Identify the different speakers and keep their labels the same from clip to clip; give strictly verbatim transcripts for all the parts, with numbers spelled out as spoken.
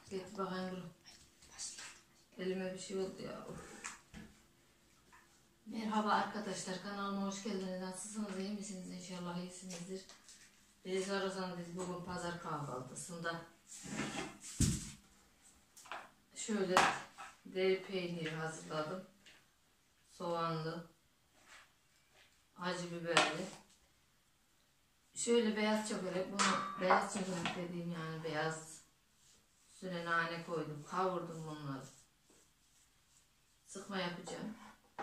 Speaker 1: Git bakayım. Elime bir şey oldu ya. Merhaba arkadaşlar, kanalıma hoş geldiniz. Nasılsınız, iyi misiniz? İnşallah iyisinizdir. Biz arasan biz bugün pazar kahvaltısında şöyle deri peyniri hazırladım. Soğanlı, acı biberli. Şöyle beyaz çökelek, bunu beyaz çökelek dediğim yani beyaz, üstüne nane koydum, kavurdum bunları. Sıkma yapacağım.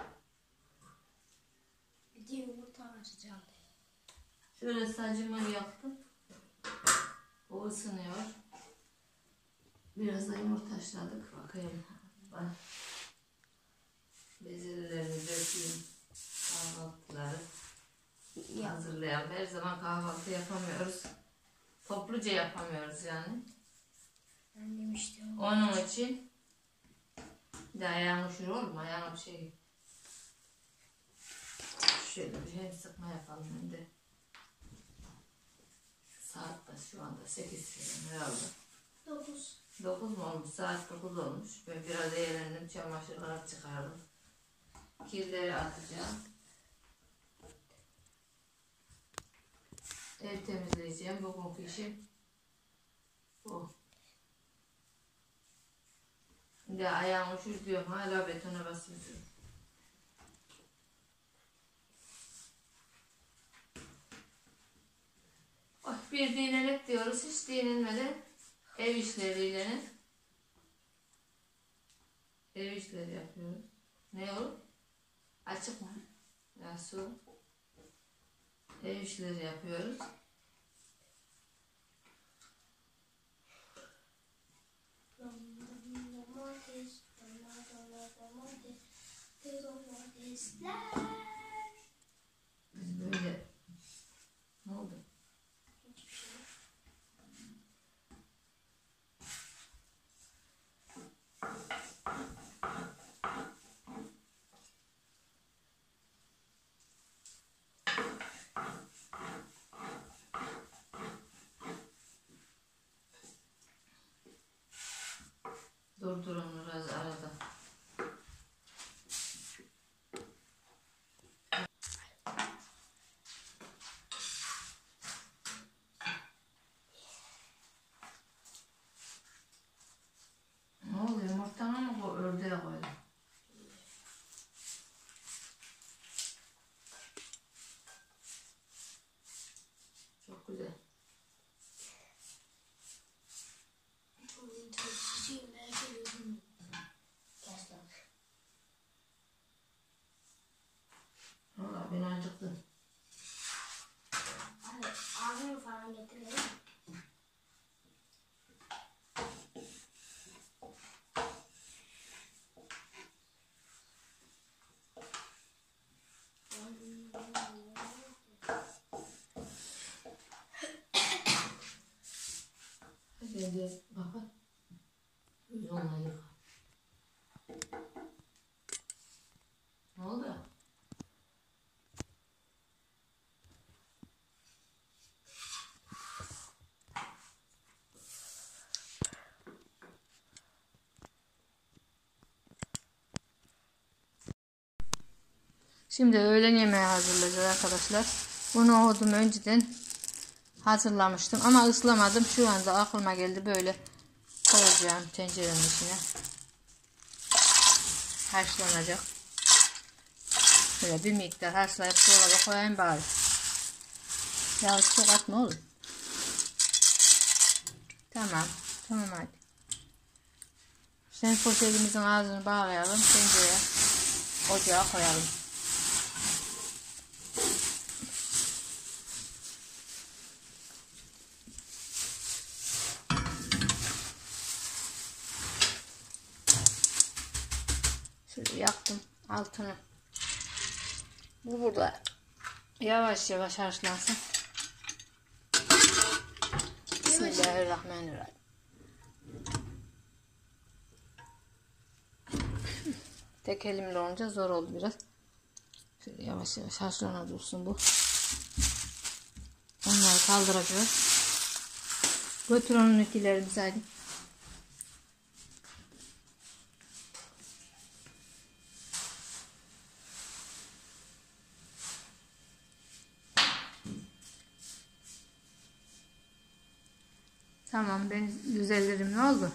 Speaker 2: Bir de yumurta açacağım.
Speaker 1: Şöyle sacımı yaptım. O ısınıyor. Biraz da yumurta haşladık. Bakayım. Ben bezelilerini dökeyim. Kahvaltıları
Speaker 2: Ya.
Speaker 1: hazırlayalım. Her zaman kahvaltı yapamıyoruz. Topluca yapamıyoruz yani.
Speaker 2: Annem işte o.
Speaker 1: Onun için bir de ayağın üşür olur mu? Ayağına bir şey. Şöyle bir hem sıkma yapalım hem de. Saat da şu anda sekiz herhalde.
Speaker 2: Dokuz.
Speaker 1: dokuz mu olmuş? Saat dokuz olmuş. Ben biraz eğlendim. Çamaşırları çıkardım. Kirleri atacağım. Ev temizleyeceğim. Bugünkü işim bu. Şimdi ayağımı üşür diyorum. Hala betona basıyorum. Bir dinlenek diyoruz. Hiç dinlenmeden ev işleriyle ev işleri yapıyoruz. Ne olur? Açık mı? Ya su. Ev işleri yapıyoruz. Biz böyle ne oldu? Durdurun biraz arada. Ne oluyor? Yumurtanı mı bu ördeğe koydum? Çok güzel. Valla ben acıktım.
Speaker 2: Hani ağzını falan getirelim.
Speaker 1: Hadi bakın. Yüzünle yıka. Ne oldu? Şimdi öğlen yemeği hazırlayacağız arkadaşlar. Bu nohudumu önceden hazırlamıştım ama ıslamadım. Şu anda aklıma geldi, böyle koyacağım tencerenin içine. Haşlanacak. Böyle bir miktar haşlayıp dolaba koyayım bari. Ya çok atma oğlum. Tamam. Tamam hadi. Şimdi poşetimizin ağzını bağlayalım. Tencereye, ocağa koyalım. Şöyle yaktım altını. Bu burada yavaş yavaş haşlansın. Bismillahirrahmanirrahim. Tek elimle olunca zor oldu biraz. Şöyle yavaş yavaş haşlana dursun bu. Onları kaldıracağız. Götür onun etilerimizi hadi. Tamam, ben düzeltirim. Ne oldu?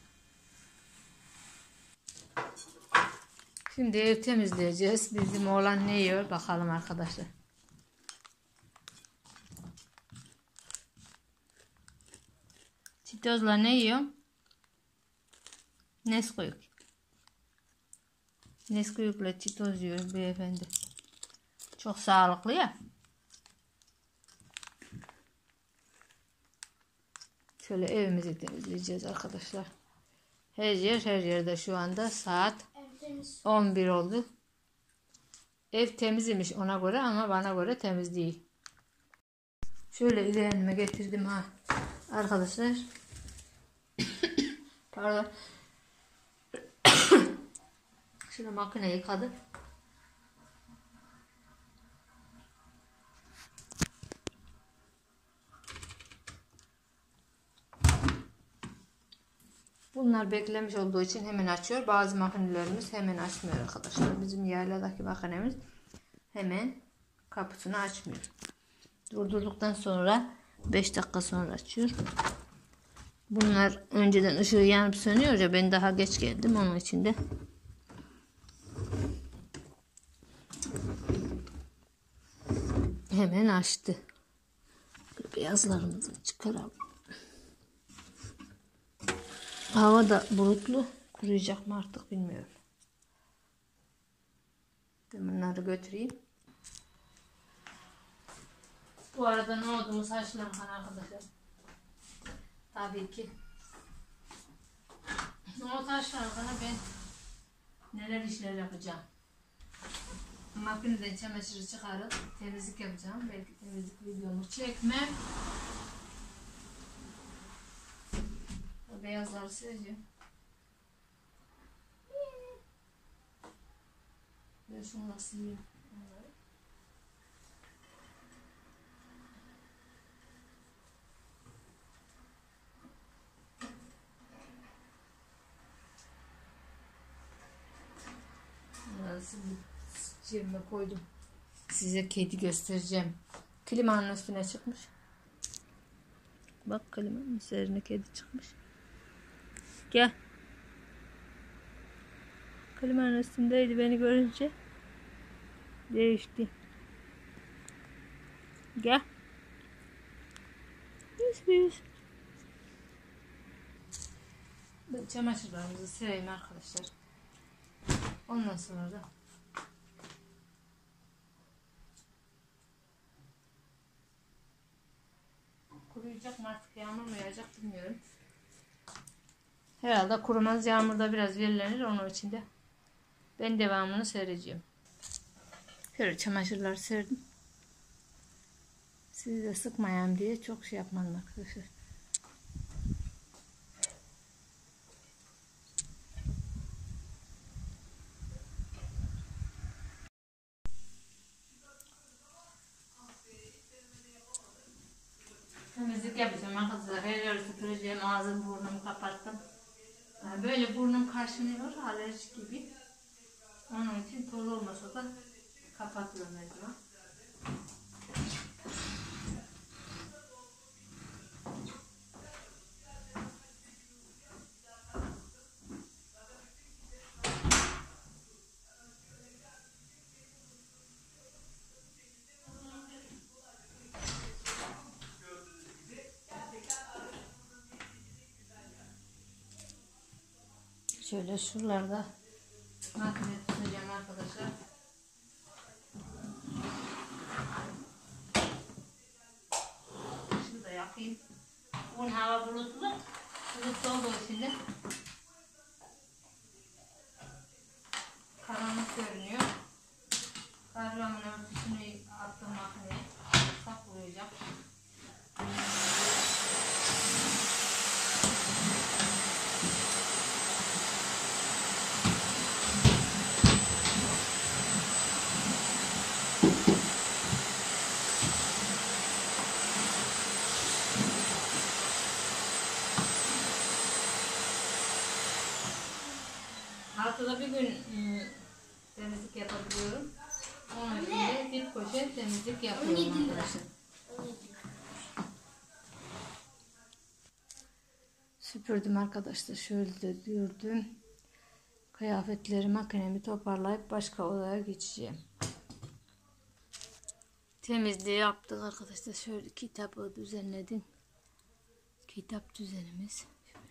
Speaker 1: Şimdi ev temizleyeceğiz. Bizim oğlan ne yiyor bakalım arkadaşlar. Çitozla ne yiyor? Nesquik. Nesquik'le çitoz yiyor beyefendi. Çok sağlıklı ya. Şöyle evimizi temizleyeceğiz arkadaşlar. Her yer her yerde şu anda saat on bir oldu. Ev temizmiş ona göre ama bana göre temiz değil. Şöyle ileğenime getirdim ha arkadaşlar. Pardon. Şöyle makine yıkadım. Bunlar beklemiş olduğu için hemen açıyor. Bazı makinelerimiz hemen açmıyor arkadaşlar. Bizim yayladaki makinemiz hemen kapısını açmıyor. Durdurduktan sonra beş dakika sonra açıyor. Bunlar önceden ışığı yanıp sönüyor ya, ben daha geç geldim onun için de. Hemen açtı. Beyazlarımızı çıkaralım. Hava da bulutlu. Kuruyacak mı artık bilmiyorum. Ben bunları götüreyim. Bu arada nohudumuz haşlankan arkadaşlar. Tabii ki. Nohut haşlankana ben neler işler yapacağım. Makineden çamaşırı çıkarıp temizlik yapacağım. Belki temizlik videomu çekmem. O beyazları sileceğim. Ben şunu nasıl sileyim? Nasıl cebime koydum. Size kedi göstereceğim. Klimanın üstüne çıkmış. Bak, klimanın üzerine kedi çıkmış. Gel. Klimanın üstündeydi, beni görünce değişti. Gel. Yüz yüz. Ben çamaşırlarımızı sereyim arkadaşlar. Ondan sonra da kuruyacak mı artık, yağmur mu yağacak bilmiyorum. Herhalde kurumaz, yağmurda biraz verilenir, onun için de ben devamını sereceğim. Şöyle çamaşırlar serdim. Sizi de sıkmayayım diye çok şey yapmadım arkadaşlar. Temizlik yapacağım arkadaşlar. Her yeri süpüreceğim. Ağzım burnumu kapattım. Yani böyle burnum kaşınıyor, alerji gibi. Onun için toz olmasa da kapatıyorum her zaman. Şöyle şuralarda makine tutacağım arkadaşlar. Şunu da yakayım. Bugün hava bulutlu. Bulutlu olduğu için de karanlık görünüyor. Karramın örtüsünü attım makineye. Saklayacağım. Haftada bir gün ıı, temizlik yapabiliyorum. Onun için de bir poşet temizlik yapıyorum arkadaşlar. Süpürdüm arkadaşlar. Şöyle de dürdüm. Kıyafetleri, makinemi toparlayıp başka odaya geçeceğim. Temizliği yaptık arkadaşlar. Şöyle kitabı düzenledim. Kitap düzenimiz.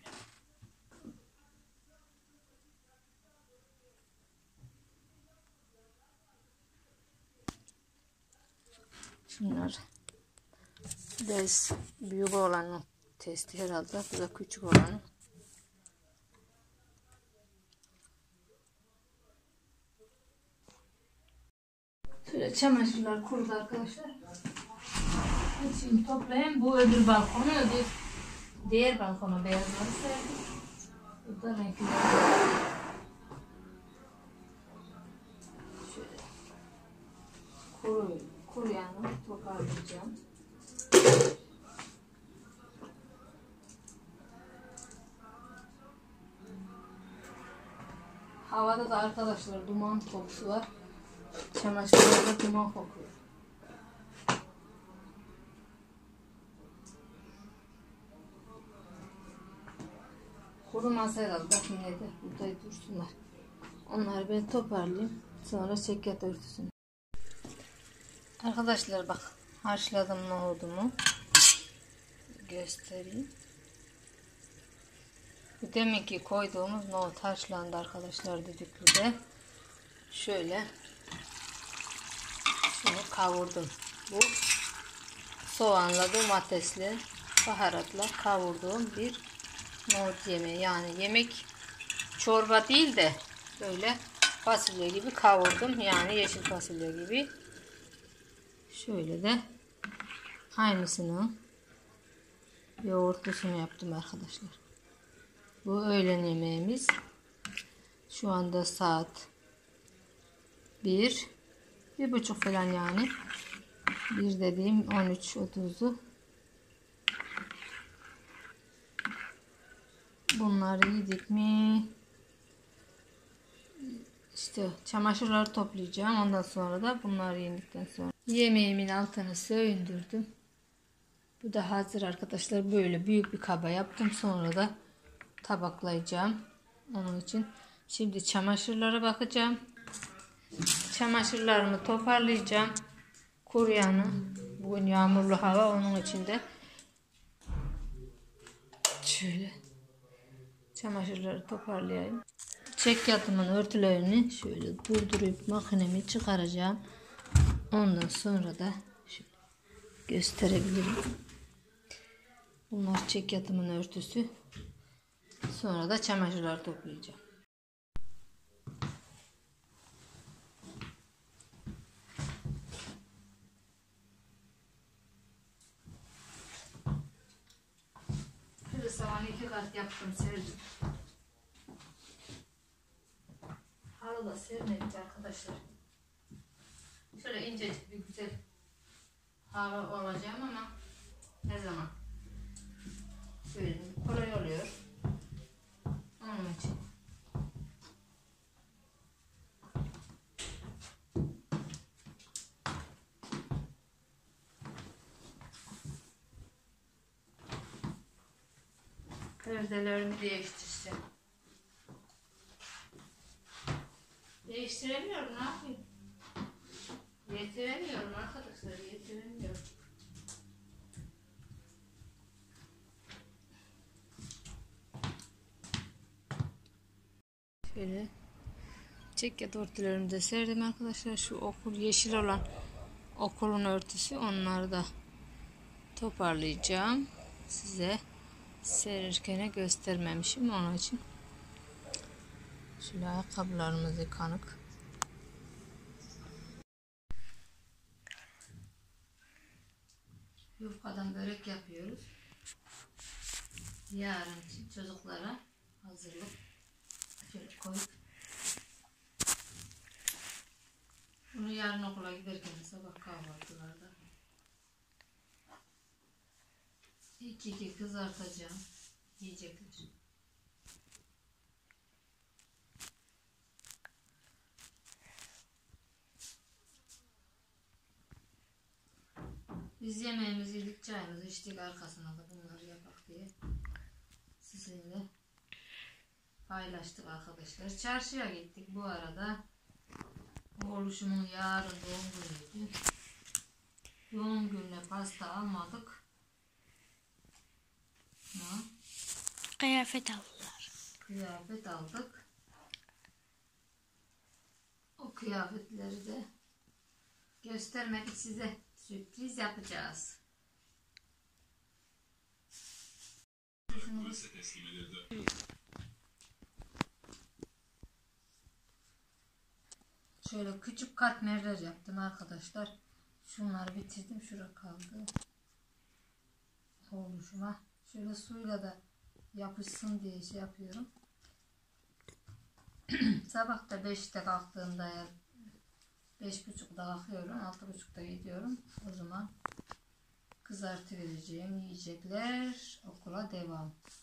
Speaker 1: Şunlar ders büyük olanın testi herhalde. Bu da küçük olanın. Şöyle çamaşırlar kurudu arkadaşlar. Şimdi toplayayım. Bu öbür balkonu, öbür diğer balkona beyazları serdim. Burada renkler. Şöyle kuru, kuruyanı toparlayacağım. Havada da arkadaşlar duman kokusu var. Çamaşırlarda duman kokuyor. Kurumasa herhalde yine de burada dursunlar. Onları ben toparlayayım. Sonra çekyat örtüsünü. Arkadaşlar bak, haşladım nohudumu. Göstereyim. Bu deminki koyduğumuz nohut haşlandı arkadaşlar düdüklüde. Şöyle şunu kavurdum. Bu soğanla domatesli baharatla kavurduğum bir nohut yemeği. Yani yemek çorba değil de böyle fasulye gibi kavurdum. Yani yeşil fasulye gibi. Şöyle de aynısını yoğurtlusunu yaptım arkadaşlar. Bu öğlen yemeğimiz. Şu anda saat bir, bir buçuk falan yani. Bir dediğim on üç otuzu. Bunları yedik mi? İşte çamaşırları toplayacağım. Ondan sonra da bunları yedikten sonra yemeğimin altını söndürdüm. Bu da hazır arkadaşlar. Böyle büyük bir kaba yaptım. Sonra da tabaklayacağım. Onun için şimdi çamaşırlara bakacağım. Çamaşırlarımı toparlayacağım. Kuruyanı. Bugün yağmurlu hava, onun içinde. Şöyle çamaşırları toparlayayım. Çekyatımın örtülerini şöyle durdurup makinemi çıkaracağım. Ondan sonra da şöyle gösterebilirim. Bunlar çekyatımın örtüsü. Sonra da çamaşırları toplayacağım. Şöyle savan iki kat yaptım, serdim. Halı da sermedik arkadaşlar. Şöyle incecik bir güzel hava olacağım ama ne zaman? Şöyle kolay oluyor. Onun için. Perdelerimi değiştirsem. Değiştiremiyorum, ne yapayım? Yetiremiyorum arkadaşlar, yetiremiyorum. Şöyle çekyat örtülerimi de serdim arkadaşlar. Şu okul yeşil olan okulun örtüsü, onları da toparlayacağım. Size serirken göstermemişim, onun için. Şöyle ayakkabılarımız yıkanık. Yufkadan börek yapıyoruz. Yarın için çocuklara hazırlık. Şöyle koyup bunu yarın okula giderken sabah kahvaltılarda iki iki kızartacağım. Yiyecekler. Biz yemeğimizi yedik, çayımızı içtik, arkasına da bunları yapak diye size paylaştık arkadaşlar. Çarşıya gittik bu arada. Oğluşumun yarın doğum günüydü. Doğum gününe pasta almadık. Ha?
Speaker 2: Kıyafet aldılar.
Speaker 1: Kıyafet aldık. O kıyafetleri de göstermek için size sürpriz yapacağız. Şöyle küçük katmerler yaptım arkadaşlar. Şunları bitirdim. Şurada kaldı. Oluşuma. Şöyle suyla da yapışsın diye şey yapıyorum. Sabah da beşte kalktığımda ya beş buçukta kalkıyorum. altı buçukta gidiyorum. O zaman kızartı vereceğim yiyecekler okula devam.